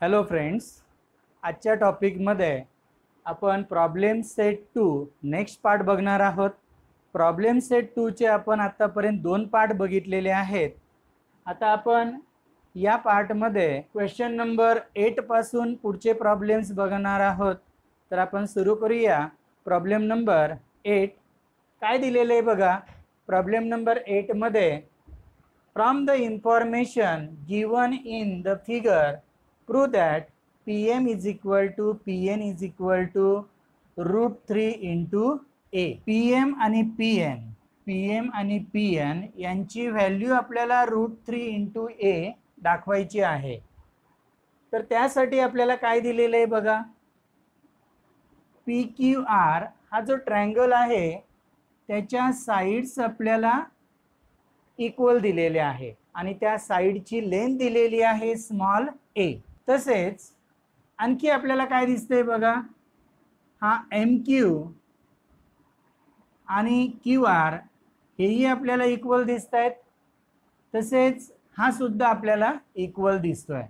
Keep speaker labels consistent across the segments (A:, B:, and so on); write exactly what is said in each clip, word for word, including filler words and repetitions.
A: Hello friends, आजच्या टॉपिकमध्ये आपण problem set two next part बघणार आहोत. प्रॉब्लेम सेट टूचे आपण आतापर्यंत दोन पार्ट बघितलेले आहेत. आता आपण या पार्टमध्ये क्वेश्चन नंबर एट पासून पुढचे प्रॉब्लेम्स बघणार आहोत. तर आपण सुरू करूया. प्रॉब्लेम नंबर एट काय दिलेले आहे बघा. प्रॉब्लेम नंबर एट मध्ये from the information given in the figure prove that Pm is equal to Pn is equal to root three into a. Pm आणि Pn Pm आणि Pn यांची value आपल्याला root three into A दाखवायची आहे. तर त्यासाठी आपल्याला काय दिलेलं आहे बघा. पी क्यू आर हा जो ट्रायंगल आहे त्याच्या साइड्स आपल्याला इक्वल दिलेले आहे आणि त्या साइडची लेंथ दिलेली आहे स्मॉल ए. तसेच आणखी आपल्याला काय दिसतंय बघा. हा एम क्यू आणि क्यू आर हेही आपल्याला इक्वल दिसत आहेत. तसेच हा सुद्धा आपल्याला इक्वल दिसतोय.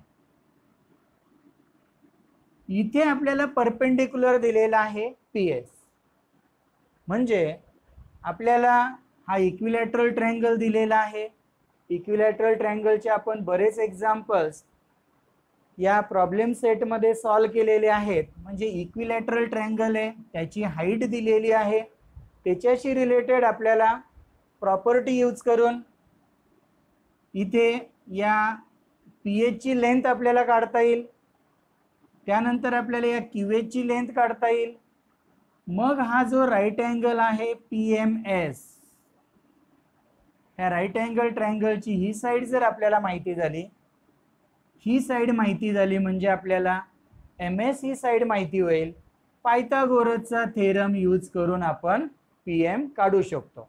A: इथे आपल्याला परपेंडिक्युलर दिलेला आहे पी एस. म्हणजे आपल्याला हा इक्विलॅटरल ट्रायंगल दिलेला आहे. इक्विलॅटरल ट्रायंगलचे आपण बरेच एक्झाम्पल्स या प्रॉब्लेम सेटमध्ये सॉल्व केलेले आहेत. म्हणजे इक्विलॅटरल ट्रायंगल आहे, त्याची हाईट दिलेली आहे, त्याच्याशी रिलेटेड आपल्याला प्रॉपर्टी यूज करून इथे या पी एचची लेंथ आपल्याला काढता येईल. त्यानंतर आपल्याला या क्यू एचची लेंथ काढता येईल. मग हा जो राईट अँगल आहे पी एम एस, ह्या राईट अँगल ट्रायंगलची ही साईड जर आपल्याला माहिती झाली, ही साइड माहिती झाली म्हणजे आपल्याला एम एस ही साइड माहिती होईल. पायथागोरसचा थेरम यूज करून आपण पी एम काढू शकतो.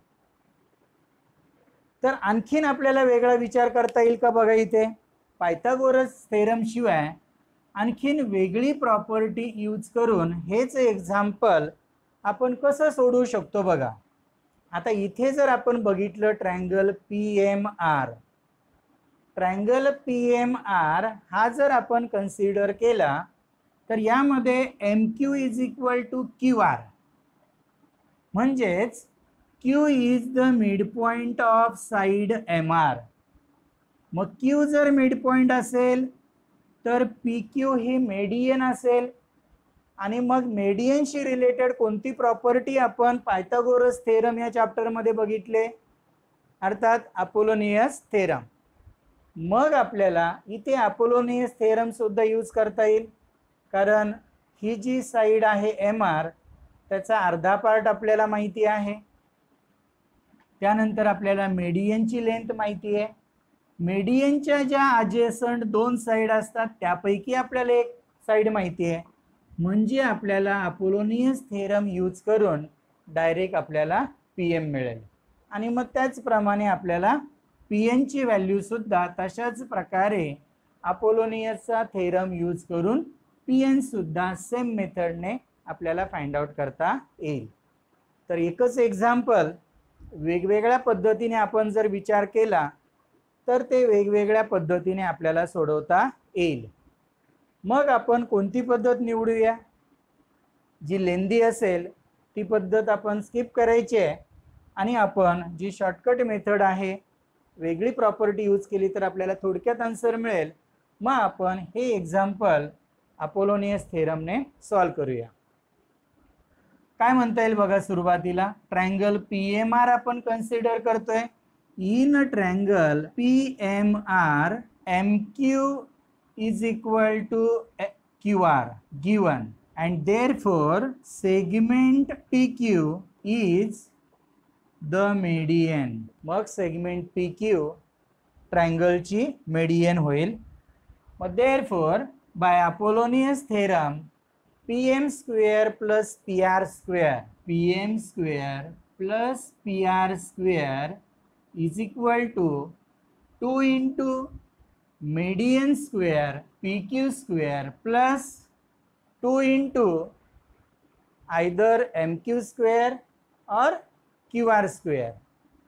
A: तर आणखीन आपल्याला वेगळा विचार करता येईल का बघा. इथे पायथागोरस थेरम शिवाय आणखीन वेगळी प्रॉपर्टी यूज करून हेच एक्झाम्पल आपण कसं सोडवू शकतो बघा. आता इथे जर आपण बघितलं triangle P M R, triangle P M R हा जर आपण कन्सिडर केला तर यामध्ये M Q is equal to Q R, म्हणजेच Q is the mid point of side M R. मग क्यू जर मिड पॉइंट असेल तर पी क्यू ही मेडियन असेल. आणि मग मेडियनशी रिलेटेड कोणती प्रॉपर्टी आपण पायथागोरस थेरम या चॅप्टरमध्ये बघितले, अर्थात अपोलोनियस थेरम. मग आपल्याला इथे अपोलोनियस थेरम सुद्धा यूज करता येईल. कारण ही जी साइड आहे एम आर त्याचा अर्धा पार्ट आपल्याला माहिती आहे. त्यानंतर आपल्याला मेडियनची लेंथ माहिती आहे. मेडियनच्या ज्या ॲडजेसंट दोन साइड असतात त्यापैकी आपल्याला एक साइड माहिती आहे. म्हणजे आपल्याला अपोलोनियस थेरम यूज करून डायरेक्ट आपल्याला पी एम मिळेल. आणि मग त्याचप्रमाणे आपल्याला पी एन ची व्हॅल्यू सुद्धा तशाच प्रकारे अपोलोनियसचा थेरम यूज करून पी एन सुद्धा सेम मेथडने आपल्याला फाइंड आउट करता येईल. तर एकच एक्झाम्पल वेगवेगळ्या पद्धतीने आपण जर विचार केला तर ते वेगवेगळ्या पद्धतीने आपल्याला सोडवता येईल. मग आपण कोणती पद्धत निवडूया. जी लेंदी असेल ती पद्धत आपण स्किप करायची आहे आणि आपण जी शॉर्टकट मेथड आहे, वेगळी प्रॉपर्टी यूज केली तर आपल्याला थोडक्यात आन्सर मिळेल. मग आपण हे एक्झाम्पल अपोलोनियस थेरमने सॉल्व करूया. काय म्हणता येईल बघा. सुरुवातीला ट्रायंगल पी एम आर आपण कन्सिडर करतोय. In triangle P M R M Q is equal to Q R given and therefore segment P Q is the median. मग segment P Q triangle ची median होईल. मग therefore by Apollonius theorem P M square plus P R square P M square plus P R square is equal to two into median square P Q square plus two into either M Q square or Q R square.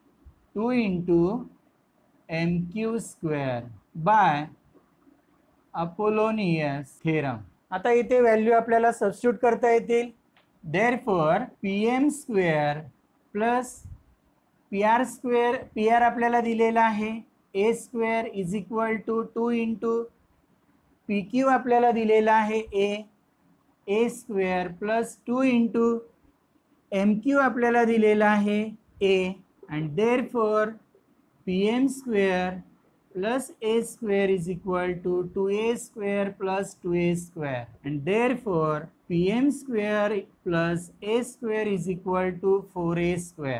A: two into M Q square by Apollonius theorem. आता इथे value आपल्याला substitute करता येतील. Therefore P M square plus P R square, P R आपल्याला दिलेला आहे A square is equal to two into P Q आपल्याला दिलेला आहे A A square plus two into M Q आपल्याला दिलेला आहे A. And therefore P M square plus A square is equal to two A square plus two A square. And therefore P M square plus A square is equal to four A square.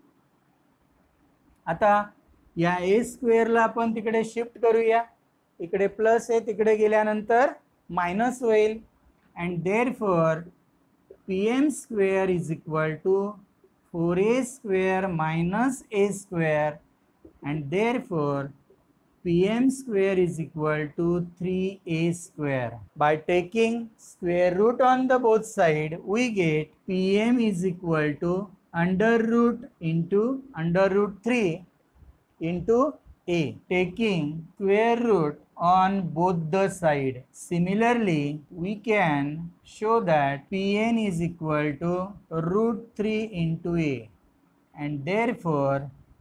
A: आता या ए स्क्वेअरला आपण तिकडे shift करूया. इकडे plus आहे, तिकडे गेल्यानंतर minus होईल. And therefore P M square is equal to four A square minus A square. And therefore P M square is equal to three A square. By taking square root on the both side we get P M is equal to under root into under root three into a, taking square root on both the side. Similarly, we can show that Pn is equal to root three into a, and therefore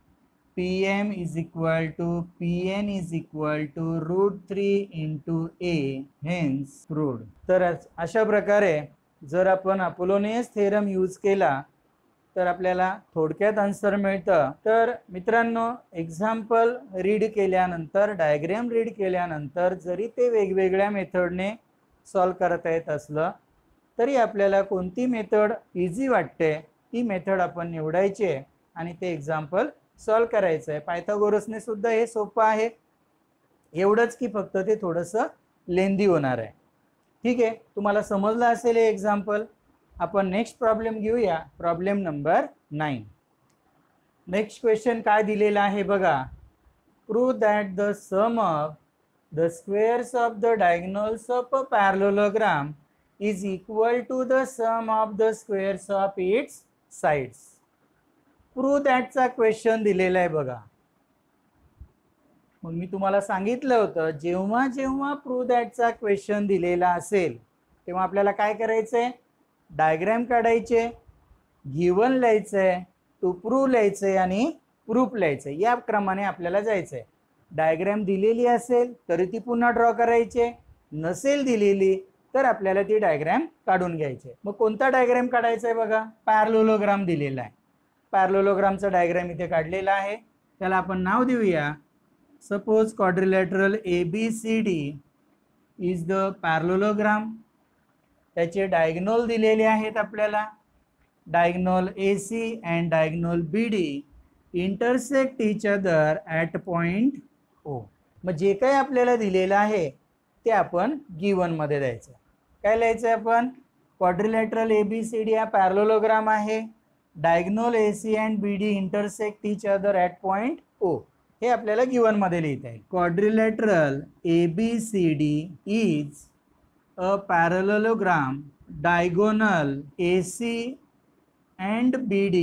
A: Pm is equal to Pn is equal to root three into a, hence proved. तर अशा प्रकारे जर आपण Apollonius theorem use केला तर आपल्याला थोडक्यात answer मिळतं. तर मित्रांनो, एक्झाम्पल रीड केल्यानंतर, डायग्राम रीड केल्यानंतर जरी ते वेगवेगळ्या मेथडने सॉल्व करता येत असलं तरी आपल्याला कोणती मेथड इझी वाटते ती मेथड आपण निवडायची आणि ते एक्झाम्पल सॉल्व करायचं आहे. पायथागोरसने सुद्धा हे सोपं आहे, एवढंच की फक्त ते थोडंसं लेंदी होणार आहे. ठीक आहे, तुम्हाला समजलं असेल हे एक्झाम्पल. आपण नेक्स्ट प्रॉब्लेम घेऊया, problem number nine. Next question काय दिलेला आहे बघा. Prove that the sum of the squares of the diagonals of a parallelogram is equal to the sum of the squares of its sides. प्रूव्ह दॅटचा question दिलेला आहे बघा. मग मी तुम्हाला सांगितलं होतं जेव्हा जेव्हा प्रूव्ह दॅटचा क्वेश्चन दिलेला असेल तेव्हा आपल्याला काय करायचंय, डायग्राम काढायचे, गिवन लिहायचंय, टू प्रूव्ह लिहायचंय आणि प्रूफ लिहायचंय. या क्रमाने आपल्याला जायचंय. डायग्राम दिलेली असेल तरी ती पुन्हा ड्रॉ करायचे, नसेल दिलेली तर आपल्याला ती डायग्राम काढून घ्यायचे. मग कोणता डायग्राम काढायचा आहे बघा. पॅरलोलोग्राम दिलेला आहे. पॅरलोलोग्रामचा डायग्राम इथे काढलेला आहे. त्याला आपण नाव देऊया. Suppose quadrilateral A B C D is the parallelogram. त्याचे डायगोनल दिलेले आहेत आपल्याला. Diagonal A C and diagonal B D intersect each other at point O. मग जे काही आपल्याला दिलेलं आहे ते आपण गिवनमध्ये द्यायचं. काय लिहायचं आपण, quadrilateral A B C D हा पॅरलोलोग्राम आहे. Diagonal A C and B D intersect each other at point O. हे आपल्याला गिवनमध्ये लिहिता येईल. Quadrilateral A B C D is a parallelogram, diagonal A C and B D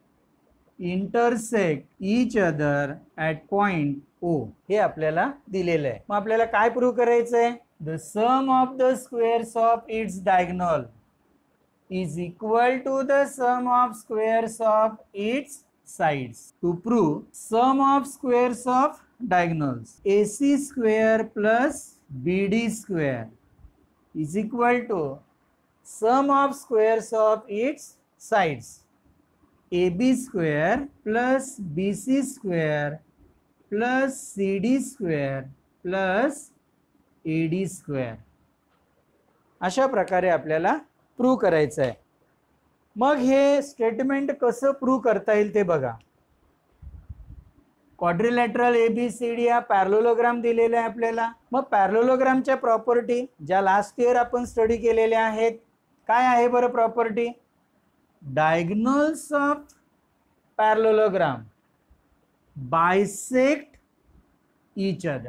A: intersect each other at point O. हे आपल्याला दिलेलं आहे. मग आपल्याला काय प्रूव्ह करायचं आहे, the sum of the squares of its diagonal is equal to the sum of squares of its sides. To prove sum of squares of diagonals, A C square plus B D square is equal to sum of squares of its sides. A B square plus B C square plus C D square plus A D square. अशा प्रकारे आपल्याला prove करायचं आहे. मग हे statement कसं prove करता येईल ते बघा. Quadrilateral A B C D हा पॅरलोलोग्राम दिलेला आहे आपल्याला. मग पॅरलोलोग्रामच्या प्रॉपर्टी ज्या लास्ट इयर आपण स्टडी केलेल्या आहेत, काय आहे बरं property, diagonals of parallelogram bisect each other.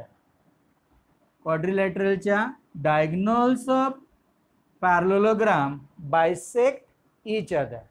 A: क्वाड्रिलॅटरलच्या diagonals of parallelogram bisect each other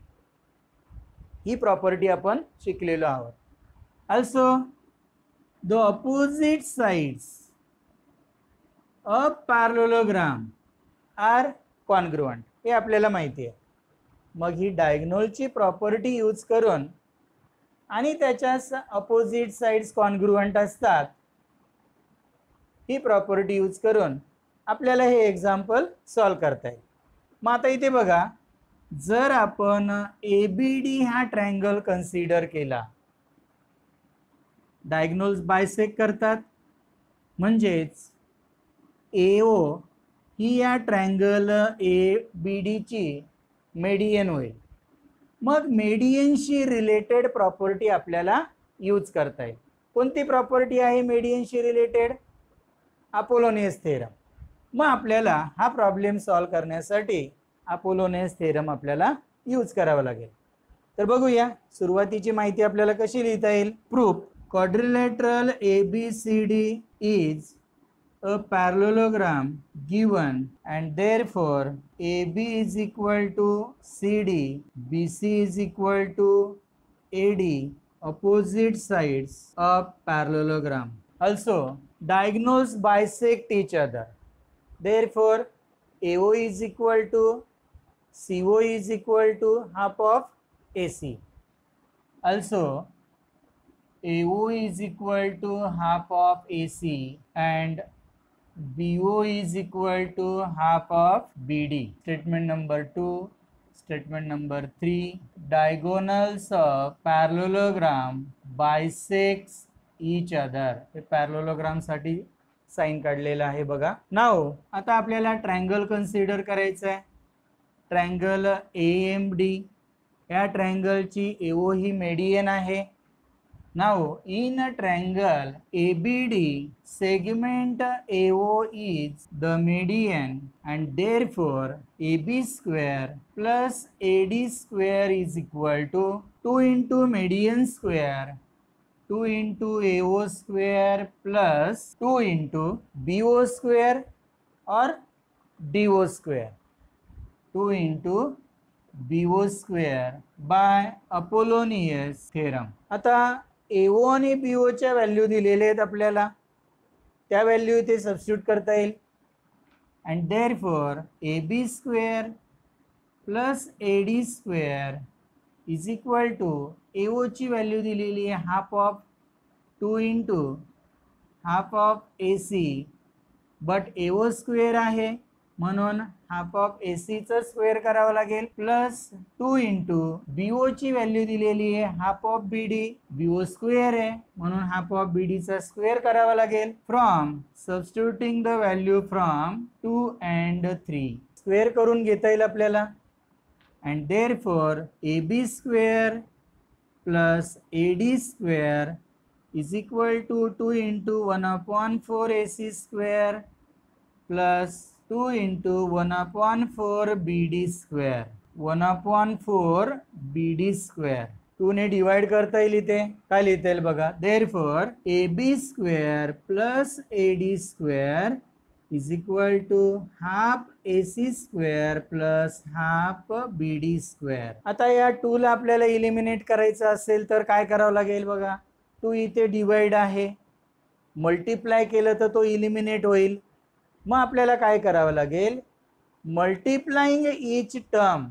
A: ही प्रॉपर्टी आपण शिकलेलो आहोत. Also, the opposite sides a parallelogram are congruent हे आपल्याला माहिती आहे. मग ही डायगोनलची प्रॉपर्टी यूज करून आणि त्याच्या अपोजिट साइड्स कॉन्ग्रुअंट असतात ही प्रॉपर्टी यूज करून आपल्याला हे एक्झाम्पल सॉल्व करता येईल. मग आता इथे बघा, जर आपण ए बी डी हा ट्रायंगल कन्सिडर केला, डायगोनल्स बायसेक्ट करतात, म्हणजेच ए ओ ही या ट्रायंगल ए बी डी ची मेडियन होईल. मग मेडियनशी रिलेटेड प्रॉपर्टी आपल्याला यूज करता येईल. कोणती प्रॉपर्टी आहे मेडियनशी रिलेटेड? Apollonius theorem. मग आपल्याला हा प्रॉब्लेम सॉल्व करण्यासाठी अपोलोनियस थेरम आपल्याला यूज करावा लागेल. तर बघूया सुरुवातीची माहिती आपल्याला कशी लिहिता येईल. Proof quadrilateral A B C D is a parallelogram given and therefore A B is equal to C D, B C is equal to A D, opposite sides of parallelogram. Also, diagonals bisect each other. Therefore, A O is equal to C O is equal to half of A C. Also, A O is equal to half of A C and B O is equal to half of B D. Statement number two. Statement number three. Diagonals of parallelogram bisects each other. हे parallelogram साठी sign काढलेला आहे बघा. Now आता आपल्याला triangle consider करायचं आहे. Triangle A M D, या ट्रायंगलची ए ओ ही मेडियन आहे. Now in a triangle A B D, segment A O is the median and therefore A B square plus A D square is equal to two into median square, two into A O square plus two into B O square or D O square, two into B O square by Apollonius theorem. आता ए ओ आणि B O च्या value दिलेले आहेत आपल्याला, त्या value इथे substitute करता येईल. And therefore A B square plus A D square is equal to A O ची व्हॅल्यू दिलेली आहे half of two into half of A C, but A O square आहे म्हणून हाफ ऑफ ए सीचं square करावं लागेल, plus two into B O ची value दिलेली आहे half of B D, B O square आहे म्हणून हाफ ऑफ बी डीचा स्क्वेअर करावा लागेल. From substituting the value from two and three square करून घेता येईल आपल्याला. And therefore A B square plus A D square is equal to two into one upon four A C square plus two into one upon four B D square, one upon four B D square. Two ने divide करता येईल इथे. काय लिहिता येईल बघा. Therefore A B square plus A D square is equal to half A C square plus half B D square. आता या टू ला आपल्याला इलिमिनेट करायचं असेल तर काय करावं लागेल बघा. टू इथे डिवाइड आहे, मल्टिप्लाय केलं तर तो इलिमिनेट होईल. मग आपल्याला काय करावं लागेल, multiplying each term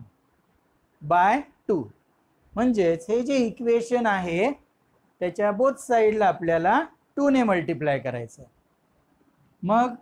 A: by two, म्हणजेच हे जे इक्वेशन आहे त्याच्या बोथ साईडला आपल्याला टू ने मल्टिप्लाय करायचं. मग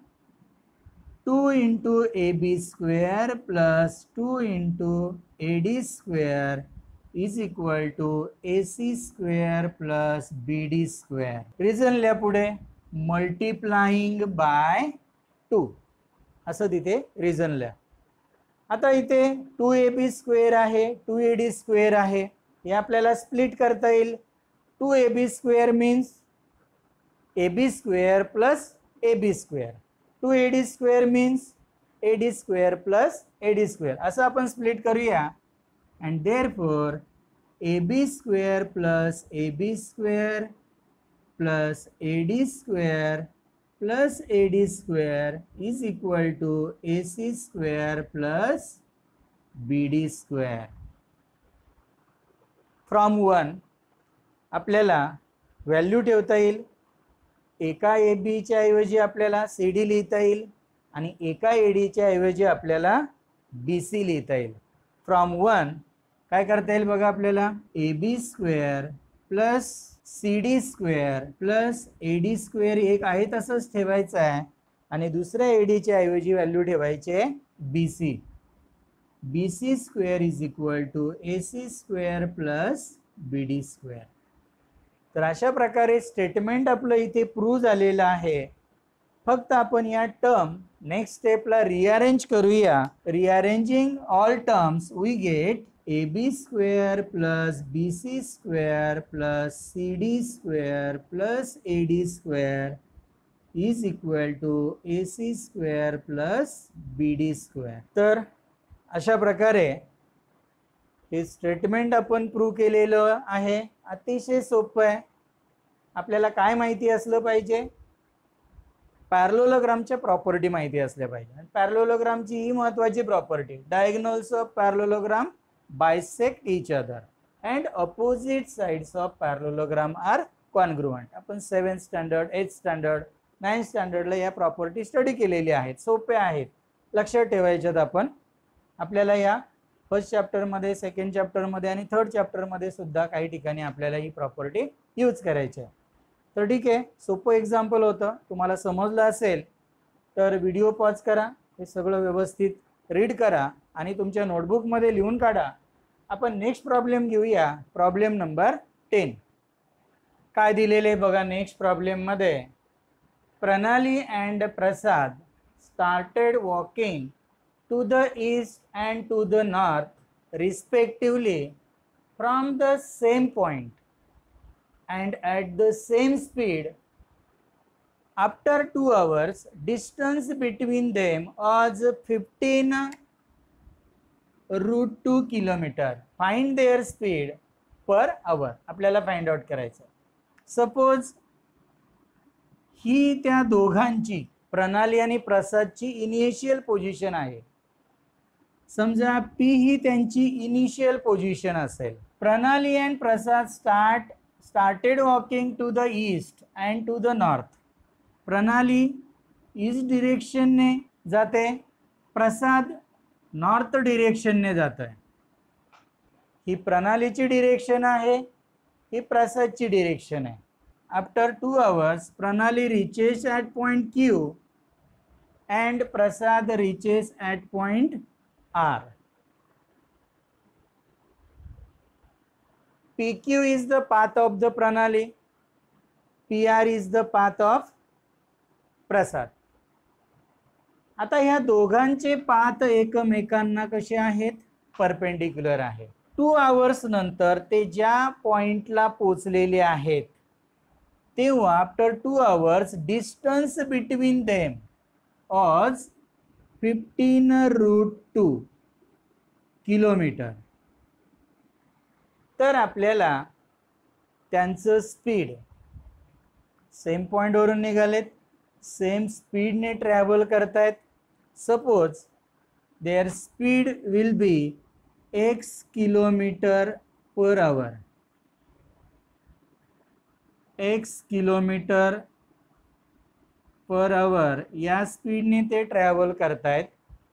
A: two into A B square plus two into A D square is equal to A C square plus B D square. Reason लिहा पुढे, मल्टिप्लाइंग बाय टू असं तिथे रिझन लिहा. आता इथे टू ए बी स्क्वेअर आहे, टू ए डी स्क्वेअर आहे, हे आपल्याला स्प्लिट करता येईल. Two A B square means A B square plus A B square, two A D square means A D square plus A D square, असं आपण split करूया. And therefore A B square plus A B square plus A D square plus A D square is equal to A C square plus B D square. From one आपल्याला value ठेवता येईल. एका ए बीच्या ऐवजी आपल्याला C D लिहिता येईल. आणि एका एडीच्या ऐवजी आपल्याला बी सी लिहिता येईल. फ्रॉम वन काय करता येईल बघा आपल्याला, A B square plus C D square plus A D square एक आहे तसंच ठेवायचं आहे आणि दुसऱ्या एडीच्या ऐवजी व्हॅल्यू ठेवायचे B C. B C square is equal to A C square plus B D square. तर अशा प्रकारे स्टेटमेंट आपलं इथे प्रूव्ह झालेलं आहे. फक्त आपण या टर्म नेक्स्ट स्टेपला रिअरेंज करूया. Rearranging all terms we get A B square plus B C square plus C D square plus A D square is equal to A C square plus B D square. तर अशा प्रकारे हे statement आपण prove केलेलं आहे. अतिशय सोपं आहे. आपल्याला काय माहिती असलं पाहिजे, पॅरलोलोग्रामच्या प्रॉपर्टी माहिती असल्या पाहिजे. पॅरलोलोग्रामची ही महत्त्वाची property, diagonals of parallelogram bisect each other and opposite sides of parallelogram are congruent. आपण seventh standard, eighth standard, ninth स्टँडर्डला या प्रॉपर्टी स्टडी केलेली आहेत. सोप्या आहेत, लक्षात ठेवायच्यात. आपण आपल्याला या फर्स्ट चॅप्टरमध्ये, सेकंड चॅप्टरमध्ये आणि थर्ड चॅप्टरमध्ये सुद्धा काही ठिकाणी आपल्याला ही प्रॉपर्टी यूज करायची आहे. तर ठीक आहे, सोपं एक्झाम्पल होतं. तुम्हाला समजलं असेल तर व्हिडिओ पॉज करा, हे सगळं व्यवस्थित रीड करा आणि तुमच्या नोटबुकमध्ये लिहून काढा. आपण नेक्स्ट प्रॉब्लेम घेऊया, प्रॉब्लेम नंबर टेन. काय दिलेले बघा नेक्स्ट प्रॉब्लेममध्ये. Pranali and Prasad started walking to the east and to the north respectively from the same point and at the same speed. After two hours, distance between them was fifteen root two kilometer. Find their speed per hour. आपल्याला find out करायचं. Suppose ही त्या दोघांची, प्रणाली आणि प्रसादची initial position आहे. समजा P ही त्यांची इनिशियल पोझिशन असेल. Pranali and Prasad start started walking to the east and to the north. Pranali east डिरेक्शनने जाते, प्रसाद नॉर्थ डिरेक्शनने जात आहे. ही प्रणालीची डिरेक्शन आहे, ही प्रसादची डिरेक्शन आहे. After two hours Pranali reaches at point Q and Prasad reaches at point R. P Q is the path of the Pranali, P R is the path of Prasad. आता ह्या दोघांचे पाथ एकमेकांना कसे आहेत, परपेंडिक्युलर आहे. टू आवर्स नंतर ते ज्या पॉइंटला पोचलेले आहेत तेव्हा after two hours distance between them was fifteen root two kilometre. तर आपल्याला त्यांचं स्पीड, सेम पॉईंटवरून निघालेत, सेम स्पीडने ट्रॅव्हल करतायत. Suppose their speed will be X kilometre per hour. X kilometre per hour या स्पीडने ते ट्रॅव्हल करतायत.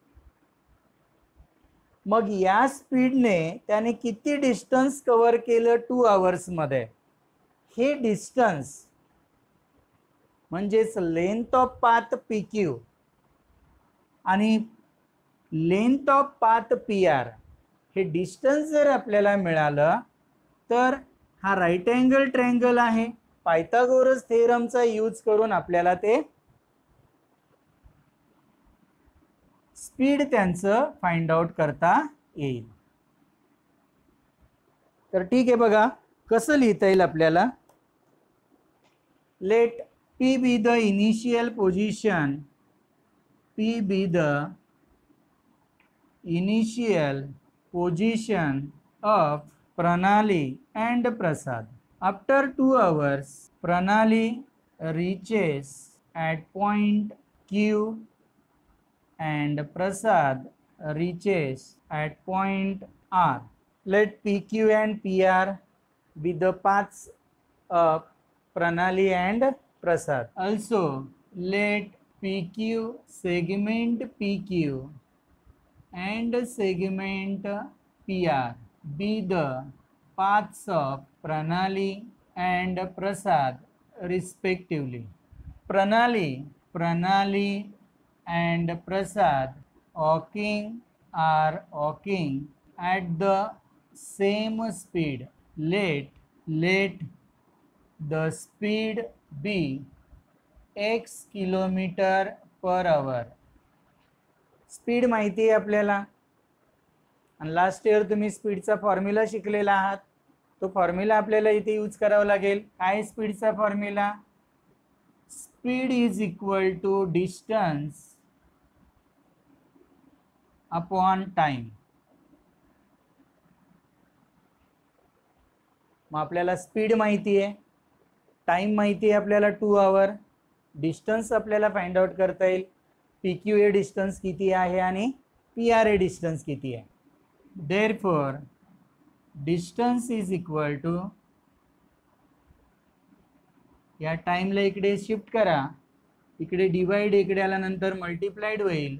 A: मग या स्पीडने त्याने किती डिस्टन्स कव्हर केलं टू आवर्समध्ये, हे डिस्टन्स म्हणजेच length of path P Q आणि length of path P R, हे डिस्टन्स जर आपल्याला मिळालं तर हा राईट अँगल ट्रायंगल आहे. पायथागोरस थेरमचा यूज करून आपल्याला ते स्पीड त्यांचं फाइंड आउट करता येईल. तर ठीक आहे, बघा कसं लिहिता येईल आपल्याला. Let P be the initial position, P be the initial position of Pranali and Prasad. After two hours Pranali reaches at point Q and Prasad reaches at point R. Let P Q and P R be the paths of Pranali and Prasad. Also let P Q, segment P Q and segment P R be the paths of Pranali and Prasad respectively. Pranali, Pranali and Prasad walking are walking at the same speed. Let, let the speed be x kilometre per hour. Speed माहिती आहे आपल्याला आणि last year तुम्ही स्पीडचा formula शिकलेला आहात. तो formula आपल्याला इथे यूज करावा लागेल. काय स्पीडचा formula? Speed is equal to distance upon time. मग आपल्याला स्पीड माहिती आहे, टाइम माहिती आहे आपल्याला टू आवर, डिस्टन्स आपल्याला फाइंड आउट करता येईल. पी क्यू ए डिस्टन्स किती आहे आणि पी आर ए डिस्टन्स किती आहे. Therefore distance is equal to, या टाइमला इकडे शिफ्ट करा, इकडे डिवाइड इकडे आल्यानंतर मल्टिप्लाइड होईल,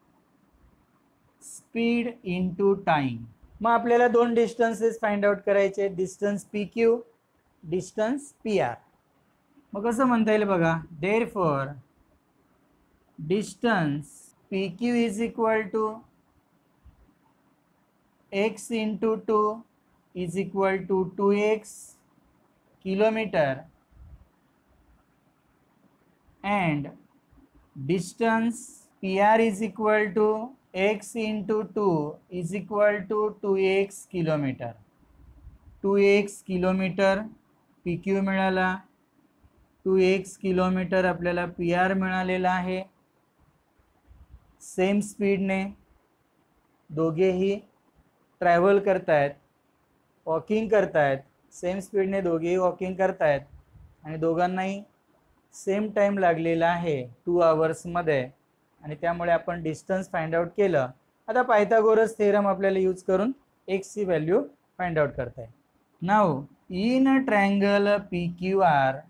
A: स्पीड इंटू टाइम. मग आपल्याला दोन डिस्टन्सेस फाइंड आउट करायचे, distance P Q, distance P R. मग कसं म्हणता येईल बघा. Therefore distance P Q is equal to X into two is equal to two X kilometre and distance P R is equal to x into two is equal to two X kilometre. Two X kilometre P Q मिळाला, two X kilometre आपल्याला P R मिळालेला आहे. Same स्पीडने दोघेही travel करतायत, walking करतायत. Same स्पीडने दोघेही वॉकिंग करतायत आणि दोघांनाही सेम टाइम लागलेला आहे टू आवर्समध्ये आणि त्यामुळे आपण डिस्टन्स फाइंड आउट केलं. आता पायथागोरस थेरम आपल्याला यूज करून एक्सची व्हॅल्यू फाइंड आउट करता येईल. Now in a triangle P Q R,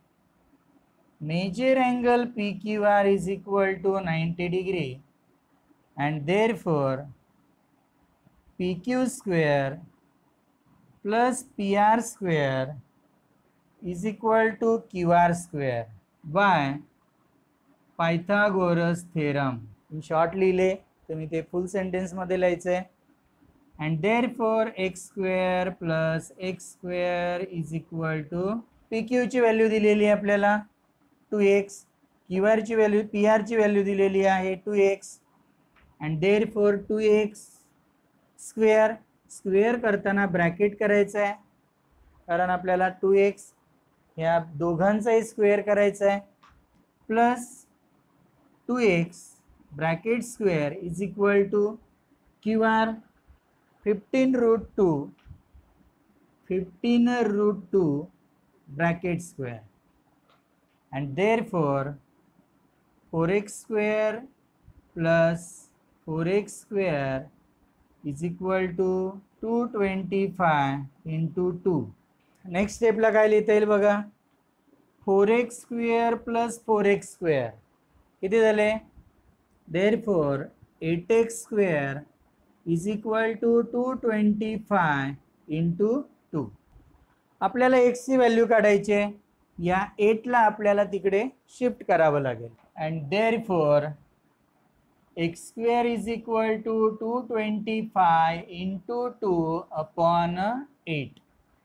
A: measure angle P Q R is equal to ninety degree and therefore P Q square plus P R square is equal to Q R square by Pythagoras theorem. in short लिहिले तुम्ही ते फुल sentence मध्ये लिहायचे. and therefore x square plus x square is equal to P Q ची value दिलेली आहे आपल्याला two X, Q R ची व्हॅल्यू P R ची व्हॅल्यू दिलेली आहे two X and therefore two X square. Square करताना ब्रॅकेट करायचं आहे कारण आपल्याला टू एक्स ह्या दोघांचाही स्क्वेअर करायचा आहे, plus two X bracket square is equal to Q R fifteen root two, fifteen root two bracket square and therefore four X square plus four X square is equal to two twenty five into two. Next स्टेपला काय लिहिता येईल बघा. Four X square plus four X square किती झाले. Therefore eight X square is equal to two twenty five into two. आपल्याला एक्सची value काढायची आहे. या एटला आपल्याला तिकडे शिफ्ट करावं लागेल and therefore X square is equal to two twenty five into two upon eight.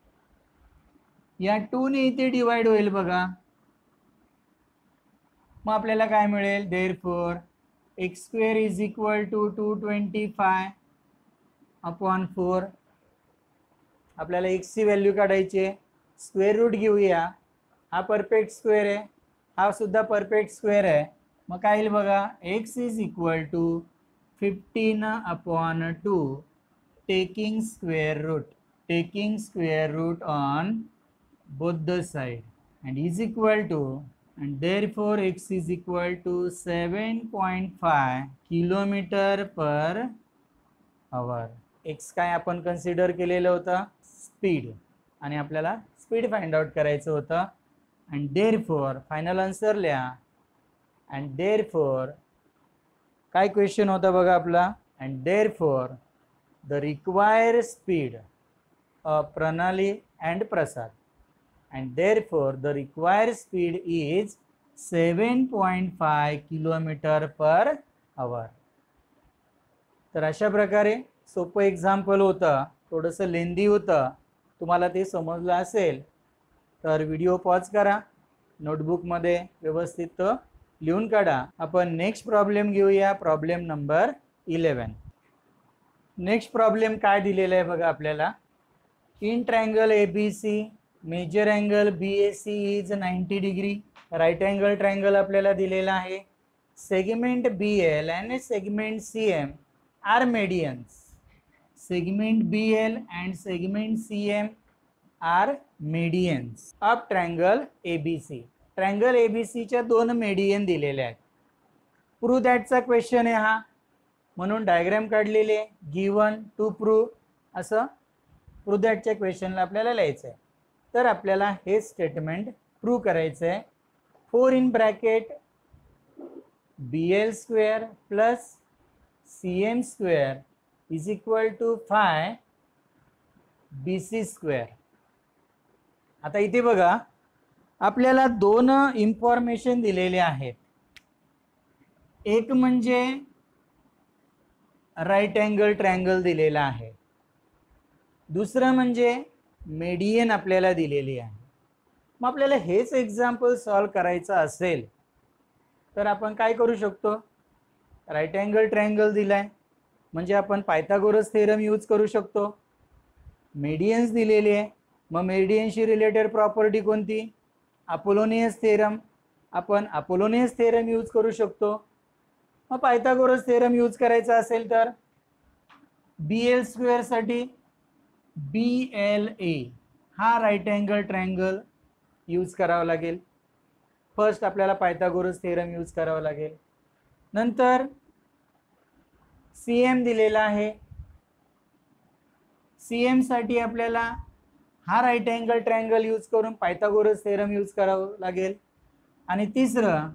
A: या टू ने इथे डिवाइड होईल बघा. मग आपल्याला काय मिळेल. Therefore X square is equal to two twenty five upon four. आपल्याला एक्सची व्हॅल्यू काढायची आहे. स्क्वेअर रूट घेऊया. हा परफेक्ट स्क्वेअर आहे, हा सुद्धा परफेक्ट स्क्वेअर आहे. मग काय येईल बघा. X is equal to fifteen upon two taking square root, taking square root on both the side and is equal to and therefore x is equal to seven point five kilometre per hour. x काय आपण consider केलेलं होतं speed आणि आपल्याला speed find out करायचं होतं. and therefore final answer लिहा and therefore काय क्वेश्चन होता बघा आपला, and therefore the required speed of Pranali and Prasad and therefore the required speed is seven point five kilometre per hour. तर अशा प्रकारे सोपं एक्झाम्पल होतं, थोडंसं लेंदी होतं. तुम्हाला ते समजलं असेल तर व्हिडिओ पॉज करा, नोटबुकमध्ये व्यवस्थित लिहून काढा. आपण नेक्स्ट प्रॉब्लेम घेऊया, problem number eleven. Next problem काय दिलेला आहे बघा आपल्याला. In triangle A B C measure angle B A C is ninety degree. Right angle triangle आपल्याला दिलेला आहे. Segment B L and segment C M are medians. Segment B L and segment C M are medians of triangle A B C. Triangle A B सीच्या दोन median दिलेले आहेत. Prove दॅटचा question आहे हा, म्हणून डायग्राम काढलेले आहे. गिवन टू प्रूव्ह असं प्रूव्ह दॅटच्या क्वेश्चनला आपल्याला लिहायचं आहे. तर आपल्याला हे स्टेटमेंट प्रूव्ह करायचं आहे. Four in bracket B L square plus C M square is equal to five B C square. आता इथे बघा आपल्याला दोन इन्फॉर्मेशन दिलेले आहेत. एक म्हणजे राईट अँगल ट्रायंगल दिलेला आहे, दुसरं म्हणजे मेडियन आपल्याला दिलेली आहे. मग आपल्याला हेच एक्झाम्पल सॉल्व करायचं असेल तर आपण काय करू शकतो. राईट अँगल ट्रायंगल दिलाय म्हणजे आपण पायथागोरस थेरम यूज करू शकतो. मेडियन्स दिलेले आहे, मग मेडियनशी रिलेटेड प्रॉपर्टी कोणती, अपोलोनियस थेरम. आपण अपोलोनियस थेरम यूज करू शकतो. मग पायथागोरस थेरम यूज करायचा असेल तर बी एल स्क्वेअरसाठी बी एल ए हा राईट अँगल ट्रायंगल यूज करावा लागेल. फर्स्ट आपल्याला पायथागोरस थेरम यूज करावा लागेल. नंतर सी एम दिलेला आहे. सी एम साठी आपल्याला हा राईट अँगल ट्रायंगल यूज करून पायथागोरस थेरम यूज करावं लागेल. आणि तिसरं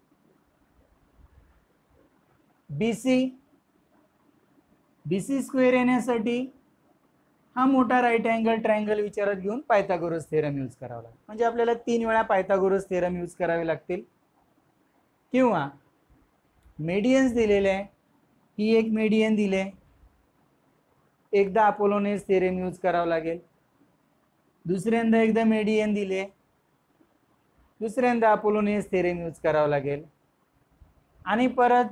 A: B C B C square येण्यासाठी हा मोठा राईट अँगल ट्रायंगल विचारात घेऊन पायथागोरस थेरम यूज करावा लागेल. म्हणजे आपल्याला तीन वेळा पायथागोरस थेरम यूज करावे लागतील. किंवा मेडियन्स दिलेले आहे, ही एक मेडियन दिले, एकदा अपोलोनियस थेरम यूज करावं लागेल. दुसऱ्यांदा एकदा मेडियन दिले, दुसऱ्यांदा अपोलोनियस थेरम यूज करावं लागेल. आणि परत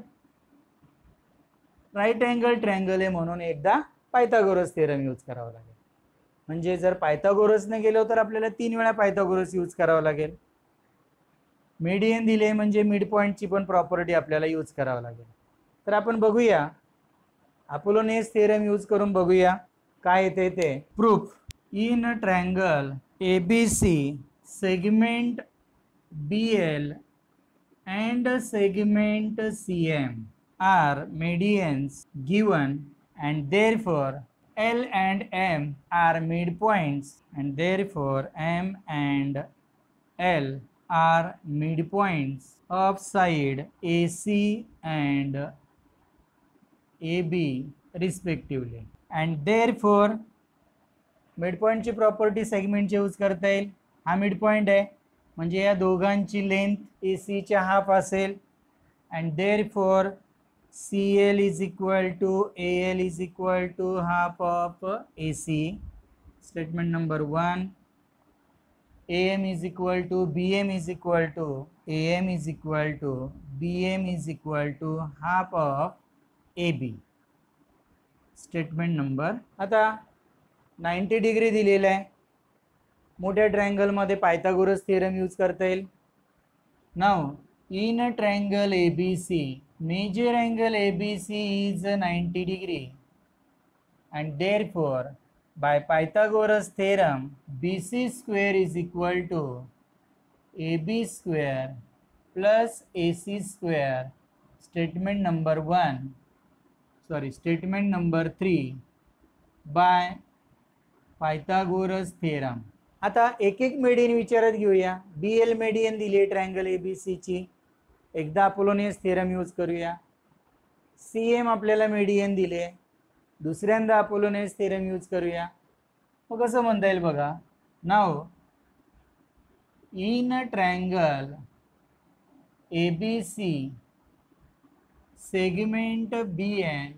A: राईट अँगल ट्रायंगल आहे म्हणून एकदा पायथागोरस थेरम यूज करावं लागेल. म्हणजे जर पायथागोरसने गेलो तर आपल्याला तीन वेळा पायथागोरस यूज करावं लागेल. मेडियन दिले म्हणजे मिड पॉईंटची पण प्रॉपर्टी आपल्याला यूज करावं लागेल. तर आपण बघूया, अपोलोनियस थेरम यूज करून बघूया काय येते ते. Proof. In a triangle A B C segment B L and segment C M are medians given and therefore L and M are midpoints and therefore M and L are midpoints of side A C and A B respectively and therefore midpoint ची property सेगमेंटची use करता येईल. हा midpoint आहे म्हणजे या दोघांची length ए सीच्या हाफ असेल and therefore C L is equal to A L is equal to half of A C. Statement number one. A M is equal to B M is equal to A M is equal to B M is equal to half of A B. Statement number. आता ninety degree दिलेला आहे, मोठ्या ट्रायंगलमध्ये Pythagoras theorem use करता येईल. Now in a triangle A B C measure angle A B C is ninety degree and therefore by Pythagoras theorem B C square is equal to A B square plus A C square. Statement number one sorry statement number three by Pythagoras theorem. आता एक एक median विचारात घेऊया. B L median दिली triangle A B C ची. एकदा Apollonius theorem use करूया. C M आपल्याला मेडियन दिले, दुसऱ्यांदा अपोलोनियस थेरम यूज करूया. मग कसं म्हणता येईल बघा. Now in a triangle A B C segment B N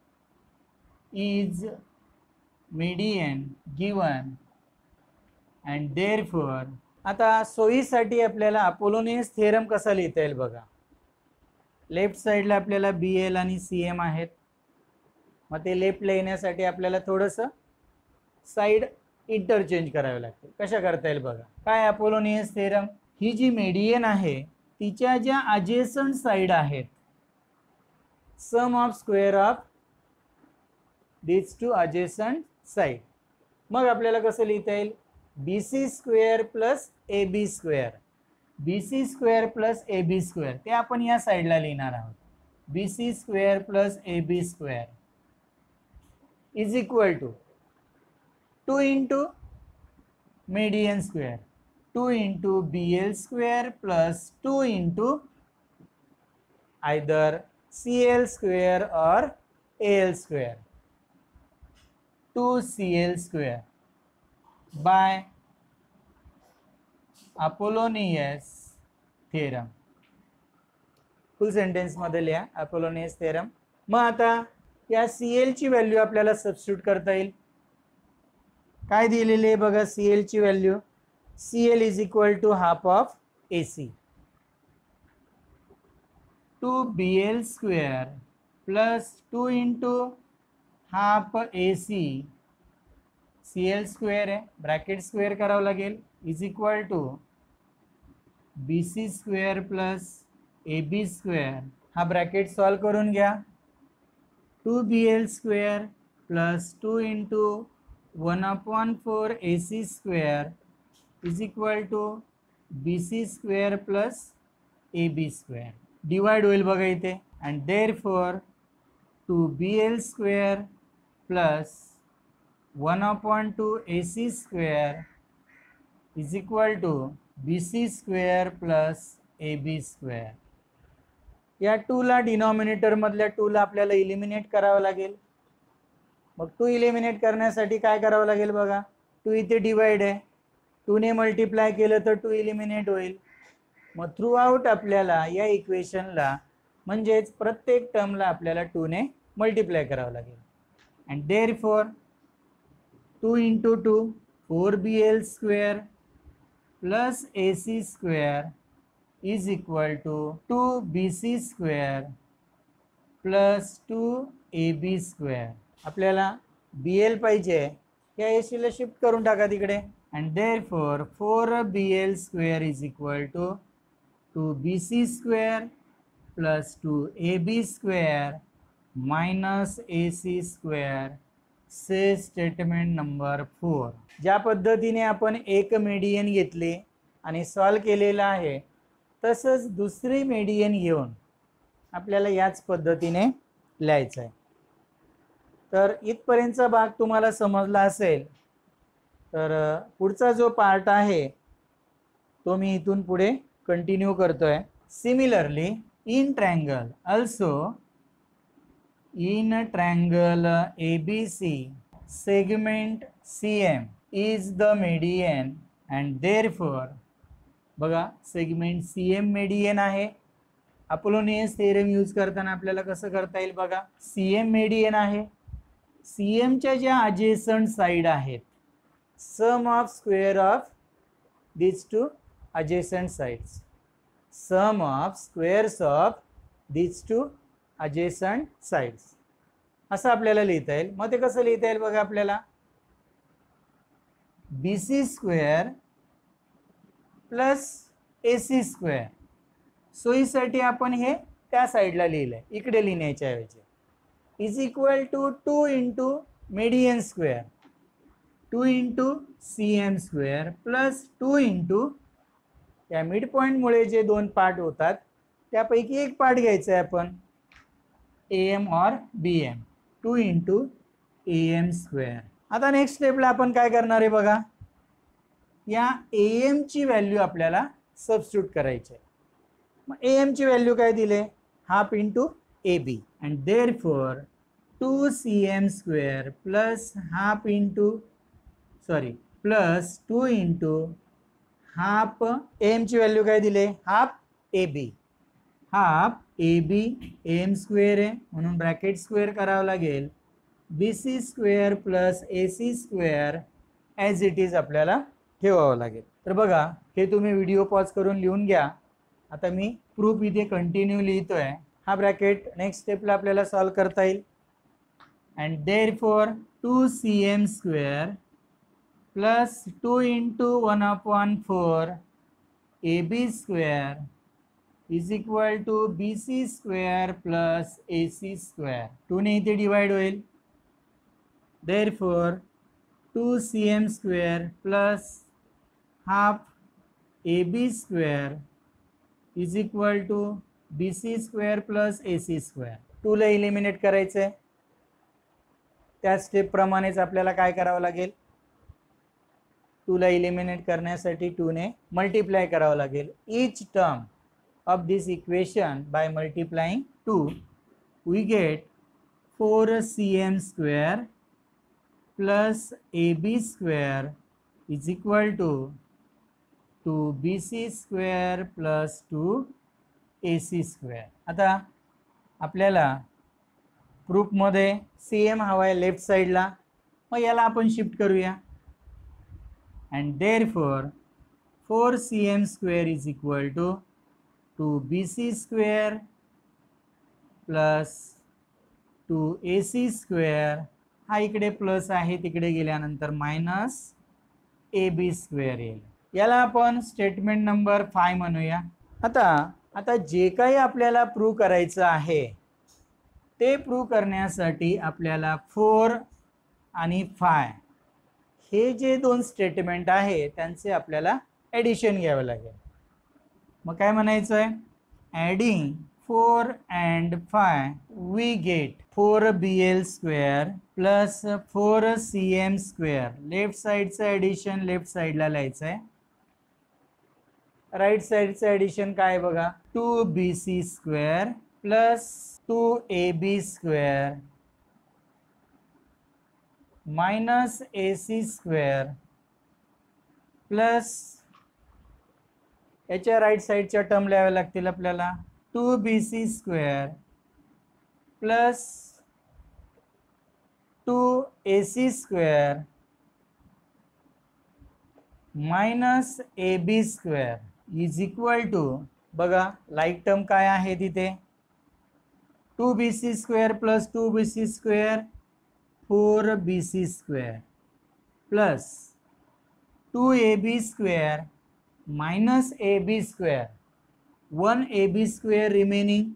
A: is median given and therefore, आता सोयीसाठी आपल्याला अपोलोनियस थेरम कसा लिहिता येईल बघा. लेफ्ट साईडला आपल्याला बी एल आणि सी एम आहेत. मग ते लेफ्ट लिहिण्यासाठी आपल्याला थोडंसं साईड इंटरचेंज करावे लागते. कशा करता येईल बघा. काय अपोलोनियस थेरम, ही जी मेडियन आहे तिच्या ज्या अजेसंट साईड आहेत, sum of square of these two adjacent side. मग आपल्याला कसं लिहिता येईल. B C square plus A B square, B C square plus A B square ते आपण या साईडला लिहिणार आहोत. B C square plus A B square is equal to two into median square, two into B L square plus two into either C L square or A L square, two C L square by Apollonius theorem. Full sentence मध्ये लिहा Apollonius theorem. मग आता या C L ची value आपल्याला substitute करता येईल. काय दिलेली आहे बघा सी एल ची value. C L is equal to half of A C, two B L square plus two into half A C, C L square आहे, ब्रॅकेट स्क्वेअर करावं लागेल, is equal to B C square plus A B square. हा bracket solve करून घ्या. Two B L square plus two into one upon four A C square is equal to B C square plus A B square. Divide होईल बघा इथे. And therefore two B L square plus one upon two A C square is equal to B C square plus A B square. या टूला डिनॉमिनेटरमधल्या टूला आपल्याला eliminate करावं लागेल. मग to eliminate करण्यासाठी काय करावं लागेल बघा. टू इथे डिवाइड आहे, टूने मल्टिप्लाय केलं तर टू इलिमिनेट होईल. मग थ्रू आउट आपल्याला या इक्वेशनला म्हणजेच प्रत्येक टर्मला आपल्याला टूने मल्टिप्लाय करावं लागेल. And therefore two into two four B L square plus A C square is equal to two B C square plus two A B square. आपल्याला बी एल पाहिजे, या ए सीला शिफ्ट करून टाका तिकडे. And therefore four B L square is equal to two B C square plus two A B square minus A C square. Say statement number four. ज्या पद्धतीने आपण एक मेडियन घेतले आणि सॉल्व केलेलं आहे तसंच दुसरी मेडियन घेऊन आपल्याला याच पद्धतीने लिहायचं आहे. तर इथपर्यंतचा भाग तुम्हाला समजला असेल तर पुढचा जो पार्ट आहे तो मी इथून पुढे कंटिन्यू करतोय. Similarly in triangle also in a triangle A B C segment C M is the median and therefore बघा सेगमेंट सी एम मेडियन आहे. अपोलोनियस थेरम यूज करताना आपल्याला कसं करता येईल बघा. सी एम मेडियन आहे, सी एमच्या ज्या अजेसंट साईड आहेत sum of square of these two adjacent sides, sum of squares of these two adjacent sides असं आपल्याला लिहिता येईल. मग ते कसं लिहिता येईल बघा. आपल्याला B C square plus A C square. सोयीसाठी आपण हे त्या साईडला लिहिलंय, इकडे लिहिण्याच्या ऐवजी. Is equal to two into median square, two into C M square plus two into या मिड पॉईंटमुळे जे दोन पार्ट होतात त्यापैकी एक पार्ट घ्यायचा आहे आपण A M or B M, two into A M square. आता नेक्स्ट स्टेपला आपण काय करणार आहे बघा. या ए एम ची व्हॅल्यू आपल्याला सबस्टिट्यूट करायची आहे. मग ए एमची व्हॅल्यू काय दिले, half into A B. And therefore two C M square plus half into sorry plus two into half A एमची व्हॅल्यू काय दिले, half A B. Half A B A M square आहे म्हणून bracket square करावं लागेल. B C square plus A C square as it is आपल्याला ठेवावं लागेल. तर बघा हे तुम्ही व्हिडिओ पॉज करून लिहून घ्या. आता मी प्रूफ इथे कंटिन्यू लिहितोय. हा ब्रॅकेट नेक्स्ट स्टेपला आपल्याला सॉल्व करता येईल. And therefore two C M square plus two into one upon four A B square is equal to B C square plus A C square. Two ने इथे divide होईल. Therefore two C M square plus half A B square is equal to B C square plus A C square. टूला eliminate करायचं आहे. त्या स्टेपप्रमाणेच आपल्याला काय करावं लागेल, टूला इलिमिनेट करण्यासाठी टूने मल्टिप्लाय करावं लागेल. Each term of this equation by multiplying two, we get four c m square plus a b square is equal to two b c square plus two a c square. आता आपल्याला प्रूफमध्ये C M हवा आहे left साईडला, मग याला आपण shift करूया. And therefore four C M square is equal to two B C square plus two A C square. हा इकडे प्लस आहे, तिकडे गेल्यानंतर मायनस ए बी स्क्वेअर येईल. याला आपण स्टेटमेंट नंबर फाय म्हणूया. आता आता जे काही आपल्याला प्रूव्ह करायचं आहे ते प्रूव्ह करण्यासाठी आपल्याला फोर आणि फाय हे जे दोन स्टेटमेंट आहे त्यांचे आपल्याला ॲडिशन घ्यावं लागेल. मग काय म्हणायचं आहे, adding four and five we get four B L square plus four C M square. Left साईडचं ॲडिशन लेफ्ट साईडला लिहायचं आहे. राईट साईडचं ॲडिशन काय बघा, two B C square plus two A B square minus A C square plus याच्या right साईडच्या term लिहाव्या लागतील आपल्याला. Two B C square plus two A C square minus A B square is equal to, बघा like term काय आहे तिथे, two B C square plus two B C square four B C square plus two A B square minus a b square, one a b square remaining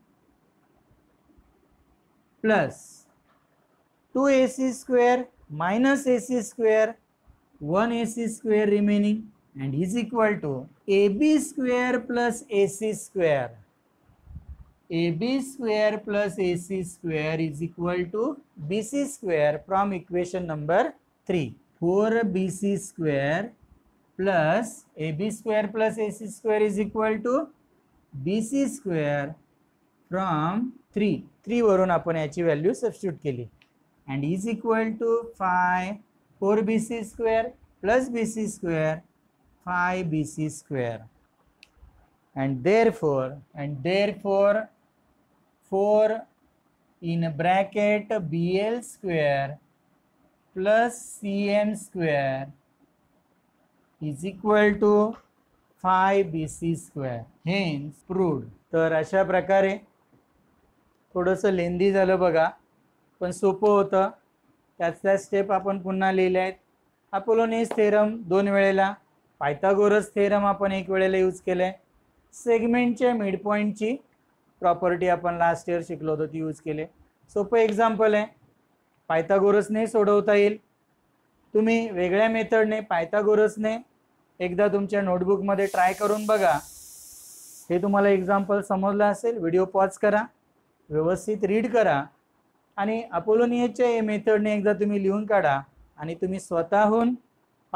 A: plus two a c square minus a c square, one a c square remaining and is equal to a b square plus a c square. A b square plus a c square is equal to b c square from equation number three. four b c square plus a b square plus a c square is equal to b c square from three. three वरून आपण याची value substitute केली and is equal to five four b c square plus b c square five b c square. And therefore and therefore four in bracket b l square plus c m square is equal to five b c square. Hence proved. तर अशा प्रकारे थोडंसं लेंदी झालं बघा, पण सोपं होतं. त्याच त्या स्टेप आपण पुन्हा लिहिले आहेत. अपोलोनियस थेरम दोन वेळेला, पायथागोरस थेरम आपण एक वेळेला यूज केलं आहे. सेगमेंटच्या मिड पॉईंटची प्रॉपर्टी आपण लास्ट इयर शिकलो होतो ती यूज केले. सोपं एक्झाम्पल आहे, पायथागोरसने सोडवता येईल. तुम्ही वेगळ्या मेथडने पायथागोरसने एकदा तुमच्या नोटबुकमध्ये ट्राय करून बघा. हे तुम्हाला एक्झाम्पल समजलं असेल. व्हिडिओ पॉज करा, व्यवस्थित रीड करा आणि अपोलोनियसच्या या मेथडने एकदा तुम्ही लिहून काढा आणि तुम्ही स्वतःहून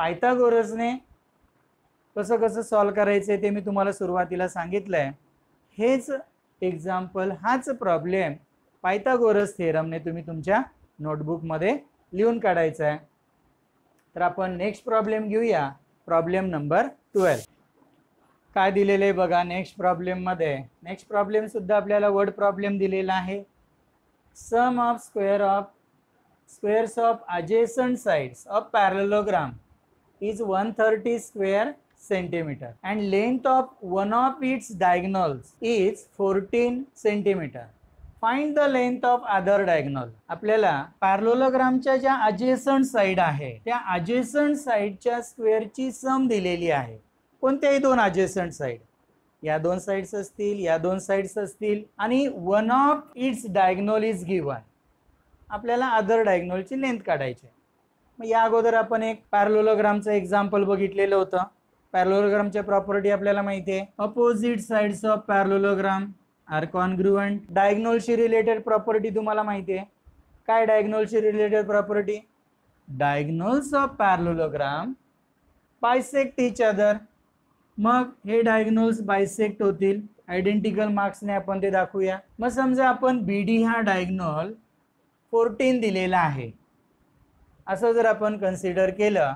A: पायथागोरसने कसं कसं सॉल्व करायचं ते मी तुम्हाला सुरुवातीला सांगितलं आहे. हेच एक्झाम्पल, हाच प्रॉब्लेम पायथागोरस थेरमने तुम्ही तुमच्या नोटबुकमध्ये लिहून काढायचा आहे. तर आपण नेक्स्ट प्रॉब्लेम घेऊया, प्रॉब्लेम नंबर ट्वेल्व. काय दिलेले बघा नेक्स्ट प्रॉब्लेम मध्ये. नेक्स्ट प्रॉब्लेम सुद्धा आपल्याला वर्ड प्रॉब्लेम दिलेला आहे. Sum of square of squares of adjacent sides of parallelogram is one hundred thirty square centimeter and length of one of its diagonals is fourteen centimeter. Find the length of other diagonal. आपल्याला पॅरलोलोग्रामच्या ज्या adjacent side आहे त्या adjacent साइडच्या स्क्वेअरची सम दिलेली आहे. कोणत्याही दोन adjacent side, या दोन साइड्स असतील, या दोन साइड्स असतील, आणि one of its diagonal is given. आपल्याला अदर डायगोनलची लेंथ काढायची. मग या अगोदर आपण एक पॅरलोलोग्रामचं एक्झाम्पल बघितलेलं होतं. पॅरलोलोग्रामच्या प्रॉपर्टी आपल्याला माहिती आहे. Opposite sides of parallelogram are congruent. डायगोनलशी रिलेटेड प्रॉपर्टी तुम्हाला माहिती आहे. काय डायगोनलशी related property? Diagonals of parallelogram bisect each other. मग हे डायगोनल्स बायसेक्ट होतील. आयडेंटिकल मार्क्सने आपण ते दाखवूया. मग समजा आपण बी डी हा डायगोनल फोर्टीन दिलेला आहे असं जर आपण कन्सिडर केलं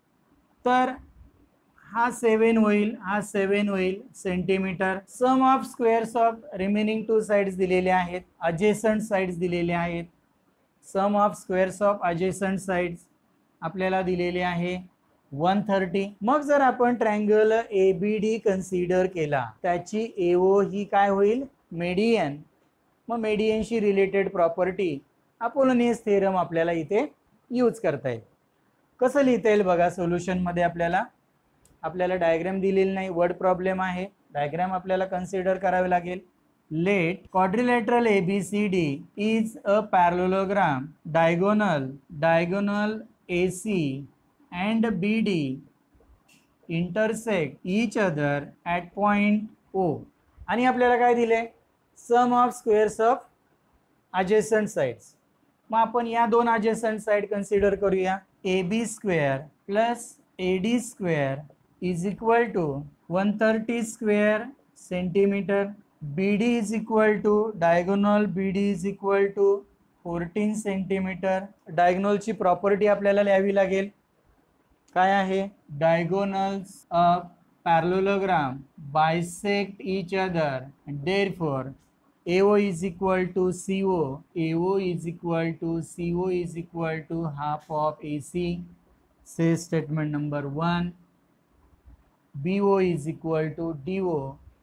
A: तर हा सेवन होईल, हा सेवन होईल centimetre. Sum of squares of remaining two sides दिलेले आहेत, अजेसंट साइड्स दिलेले आहेत. Sum of squares of adjacent sides आपल्याला दिलेले आहे वन थर्टी. मग जर आपण triangle A B D consider केला त्याची एओ ही काय होईल? मेडियन. मग मेडियनशी रिलेटेड प्रॉपर्टी अपोलोनियस थेरम आपल्याला इथे यूज करता येईल. कसं लिहिता येईल बघा सोल्युशनमध्ये. आपल्याला आपल्याला डायग्राम दिलेली नाही, वर्ड प्रॉब्लेम आहे. डायग्राम आपल्याला कन्सिडर करावे लागेल. Let quadrilateral A B C D is a parallelogram diagonal diagonal A C and B D intersect each other at point O. आणि आपल्याला काय दिले? Sum of squares of adjacent sides. मग आपण या दोन adjacent साइड कन्सिडर करूया. A B square plus A D square is equal to one thirty square centimetre. B D is equal to diagonal B D is equal to fourteen centimetre. डायगोनलची property आपल्याला लिहावी लागेल. काय आहे? Diagonals of parallelogram bisect each other. Therefore A O is equal to C O. A O is equal to C O is equal to half of A C. Say statement number one. B O is equal to D O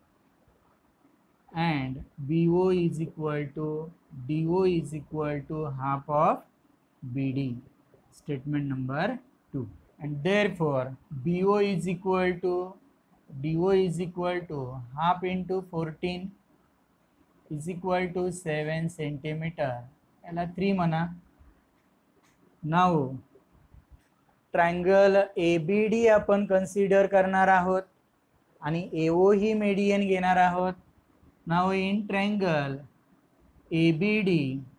A: and B O is equal to D O is equal to half of B D. Statement number two. And therefore B O is equal to D O is equal to half into fourteen is equal to seven centimeter. याला three म्हणा. Now triangle A B D आपण consider करणार आहोत आणि ए O ही median घेणार आहोत. Now in triangle A B D,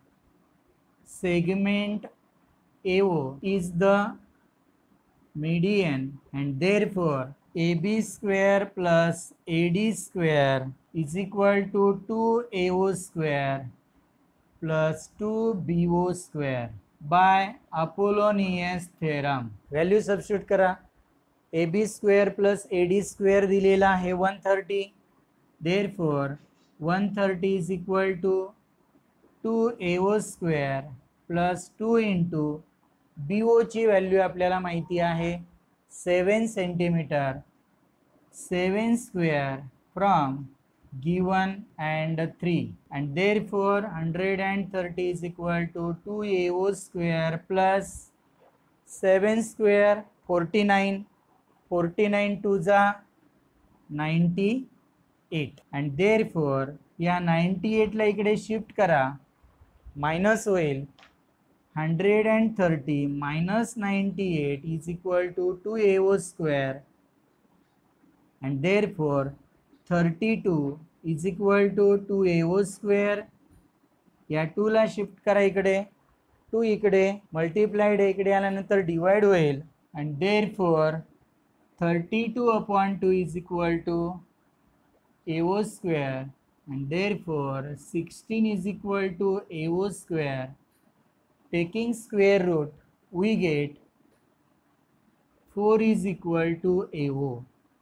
A: segment A O is the median and therefore A B square plus A D square is equal to two A O square plus two B O square by Apollonius theorem. Value substitute करा. A B square plus A D square दिलेला आहे one thirty. Therefore one thirty is equal to two A O square plus two into B O ची value आपल्याला माहिती आहे seven centimetre. Seven square from given and three and therefore one hundred thirty is equal to two A O square plus seven square forty-nine. forty-nine two जा ninety eight and therefore या ninety eight ला इकडे shift करा, minus होईल. Hundred and thirty minus ninety eight is equal to two A O square and therefore thirty two is equal to two A O square. या two ला shift करा इकडे, to इकडे multiplied इकडे आल्यानंतर डिवाइड होईल and therefore thirty two upon two is equal to A O square and therefore sixteen is equal to A O square. Taking square root, we get four is equal to A O.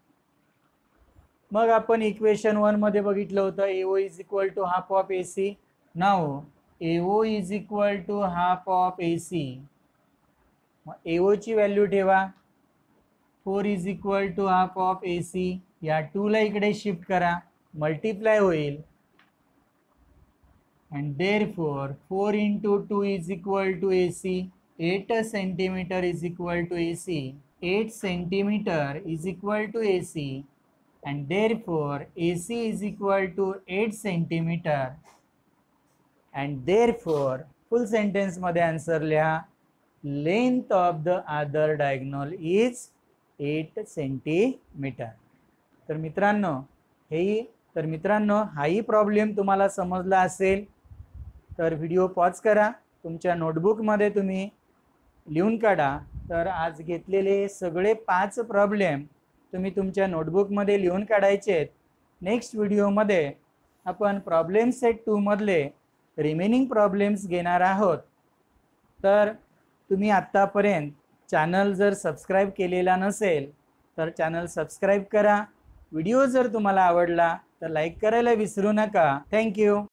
A: मग आपण equation one मध्ये बघितलं होतं A O is equal to half of A C. Now A O is equal to half of A C. मग A O ची value ठेवा. Four is equal to half of A C. या टूला इकडे shift करा, multiply होईल. And therefore four into two is equal to A C. Eight centimetre is equal to A C. Eight centimetre is equal to A C. And therefore A C is equal to eight centimetre. And therefore full सेंटेन्समध्ये answer लिहा. Length of the other diagonal is eight centimetre. तर मित्रांनो हेही तर मित्रांनो हाही problem तुम्हाला समजला असेल तर व्हिडिओ पॉज करा, तुमच्या नोटबुकमध्ये तुम्ही लिहून काढा. तर आज घेतलेले सगळे पाच प्रॉब्लेम तुम्ही तुमच्या नोटबुकमध्ये लिहून काढायचे आहेत. नेक्स्ट व्हिडिओमध्ये आपण प्रॉब्लेम सेट टूमधले रिमेनिंग प्रॉब्लेम्स घेणार आहोत. तर तुम्ही आत्तापर्यंत चॅनल जर सबस्क्राईब केलेला नसेल तर चॅनल सबस्क्राईब करा. व्हिडिओ जर तुम्हाला आवडला तर लाईक करायला विसरू नका. थँक्यू.